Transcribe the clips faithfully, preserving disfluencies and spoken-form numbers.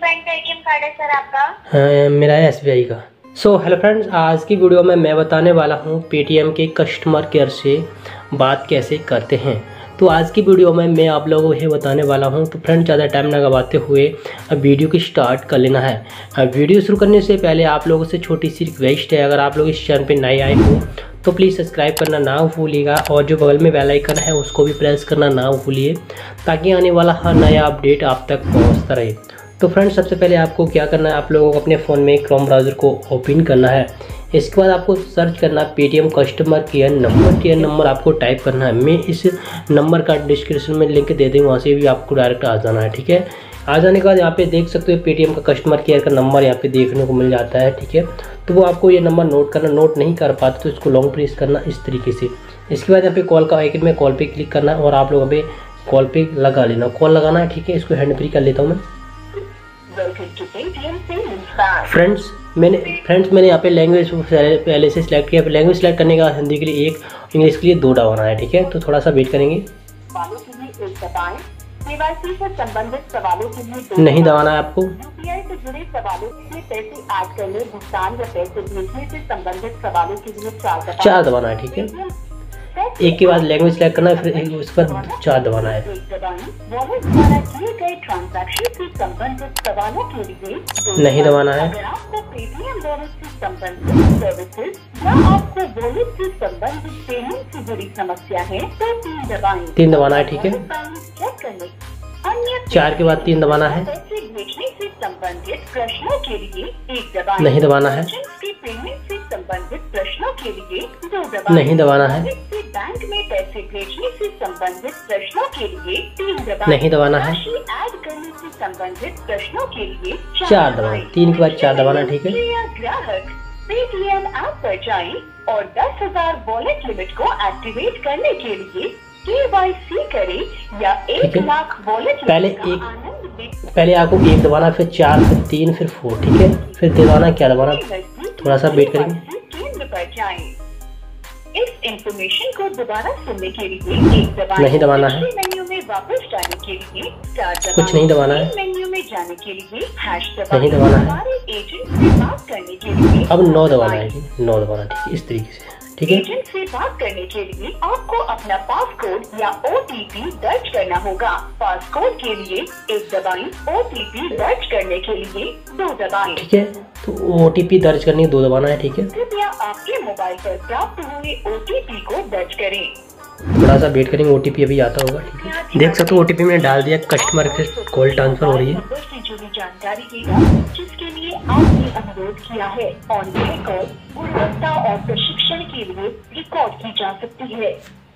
Bank का ATM card है sir आपका? हाँ, मेरा है एस बी आई का। सो हेलो फ्रेंड्स, आज की वीडियो में मैं बताने वाला हूँ पेटीएम के कस्टमर केयर से बात कैसे करते हैं। तो आज की वीडियो में मैं आप लोगों को ये बताने वाला हूँ। तो फ्रेंड्स, ज़्यादा टाइम ना गवाते हुए अब वीडियो की स्टार्ट कर लेना है। अब वीडियो शुरू करने से पहले आप लोगों से छोटी सी रिक्वेस्ट है, अगर आप लोग इस चैनल पर नए आए हो तो प्लीज़ सब्सक्राइब करना ना भूलिएगा और जो बगल में बेल आइकन है उसको भी प्रेस करना ना भूलिए, ताकि आने वाला हर नया अपडेट आप तक पहुँचता रहे। तो फ्रेंड्स, सबसे पहले आपको क्या करना है, आप लोगों को अपने फ़ोन में क्रोम ब्राउज़र को ओपन करना है। इसके बाद आपको सर्च करना है Paytm customer care number. Care number आपको टाइप करना है। मैं इस नंबर का डिस्क्रिप्शन में लिंक दे दूँ, वहाँ से भी आपको डायरेक्ट आ जाना है। ठीक है, आ जाने के बाद यहाँ पे देख सकते हो पेटीएम का कस्टमर केयर का नंबर यहाँ पे देखने को मिल जाता है। ठीक है, तो वो आपको ये नंबर नोट करना, नोट नहीं कर पाते तो इसको लॉन्ग प्रेस करना इस तरीके से। इसके बाद यहाँ पे कॉल का आइकन में कॉल पे क्लिक करना है और आप लोगों पे कॉल पे लगा लेना, कॉल लगाना है। ठीक है, इसको हैंड फ्री कर लेता हूँ मैं। फ्रेंड्स मैंने फ्रेंड्स मैंने यहाँ पे लैंग्वेज पहले से सिलेक्ट किया। लैंग्वेज सिलेक्ट करने का हिंदी के लिए एक, इंग्लिश के लिए दो दबाना है। ठीक है, तो थोड़ा सा वेट करेंगे। केवाईसी से संबंधित सवालों के लिए नहीं दबाना है आपको। यूपीआई से जुड़े सवालों के लिए पैसे ऐड करने, भुगतान या पैसे भेजने से संबंधित सवालों के लिए चार चार दबाना है। ठीक है, एक के बाद लैंग्वेज सिलेक्ट करना है, फिर उस पर चार दबाना है। वॉलेट द्वारा किए गए ट्रांजैक्शन से संबंधित सवालों के लिए नहीं दबाना है। अगर आपको पेटीएम वॉलेट से संबंधित सर्विसेज या आपको वॉलेट से संबंधित पेमेंट से जुड़ी समस्या है तो तीन दबाएं। तीन दबाना है। ठीक है, चेक करने चार के बाद तीन दबाना है। भेजने से संबंधित प्रश्नों के लिए एक दबाएं। नहीं दबाना है। पेमेंट से संबंधित प्रश्नों के लिए दो दबाएं। नहीं दबाना है। बैंक में पैसे भेजने से संबंधित प्रश्नों के लिए तीन दबाएं। नहीं दबाना है। ऐड करने से संबंधित प्रश्नों के लिए चार दबाएं। तीन के बाद चार दबाना। ठीक है, ग्राहक पेटीएम ऐप पर जाएं और दस हजार वॉलेट लिमिट को एक्टिवेट करने के लिए केवाईसी करें या एक लाख वॉलेट। पहले एक पहले आपको एक दबाना, फिर चार, फिर तीन, फिर फोर। ठीक है, फिर दबाना क्या दबाना, थोड़ा सा वेट करेंगे। केंद्र पर जाएं। इस इंफॉर्मेशन को दोबारा सुनने के लिए एक दबाएं। नहीं दबाना है। मेन्यू में वापस जाने के लिए चार दबाएं। कुछ नहीं दबाना है। मेन्यू में जाने के लिए हैश दबाएं। नहीं दबाना है। हमारे एजेंट से बात करने के लिए अब नौ दबाना है। नौ दबाना। ठीक है, इस तरीके से। ठीक है, एजेंट से बात करने के लिए आपको अपना पासकोड या ओटीपी दर्ज करना होगा। पासकोड के लिए एक दबाएं, ओटीपी दर्ज करने के लिए दो दबाएं। ठीक है, तो ओटीपी दर्ज करने के दो दबाना है। ठीक है, कृपया आपके मोबाइल पर प्राप्त हुए ओटीपी को दर्ज करें। थोड़ा सा वेट करेंगे, ओटीपी अभी आता होगा। ठीक है, देख सकते हो ओटीपी मैंने डाल दिया। कस्टमर के कॉल ट्रांसफर हो रही है से जुड़ी जानकारी देगा जिसके लिए आपने अनुरोध किया है और यह कॉल गुणवत्ता और प्रशिक्षण के लिए रिकॉर्ड की जा सकती है।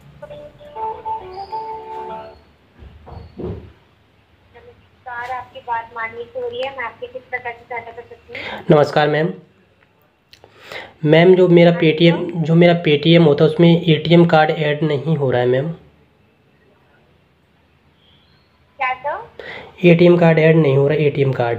नमस्कार, आपकी बात माननीय से हो रही है। मैं आपके किस प्रकार की सहायता कर सकती हूँ? नमस्कार मैम। मैम जो मेरा पेटीएम जो मेरा पेटीएम होता है उसमें एटीएम कार्ड ऐड नहीं हो रहा है मैम। क्या तो? एटीएम कार्ड ऐड नहीं हो रहा है। ATM card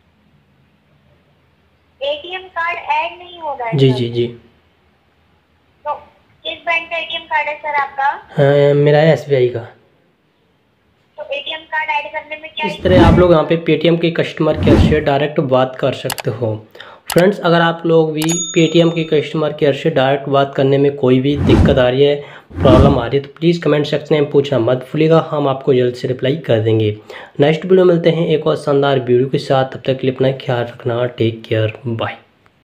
ATM card add नहीं हो रहा है। जी जी जी। तो किस बैंक का एटीएम कार्ड है सर आपका? हाँ, मेरा है एस बी आई का। तो एटीएम कार्ड ऐड करने में क्या इस तरह आप लोग यहाँ पे पेटीएम के कस्टमर केयर से डायरेक्ट बात कर सकते हो। फ्रेंड्स, अगर आप लोग भी पेटीएम के कस्टमर केयर से डायरेक्ट बात करने में कोई भी दिक्कत आ रही है, प्रॉब्लम आ रही है, तो प्लीज़ कमेंट सेक्शन में पूछना मत भूलिएगा, हम आपको जल्द से रिप्लाई कर देंगे। नेक्स्ट वीडियो मिलते हैं एक और शानदार वीडियो के साथ। तब तक के लिए अपना ख्याल रखना। Take care, bye.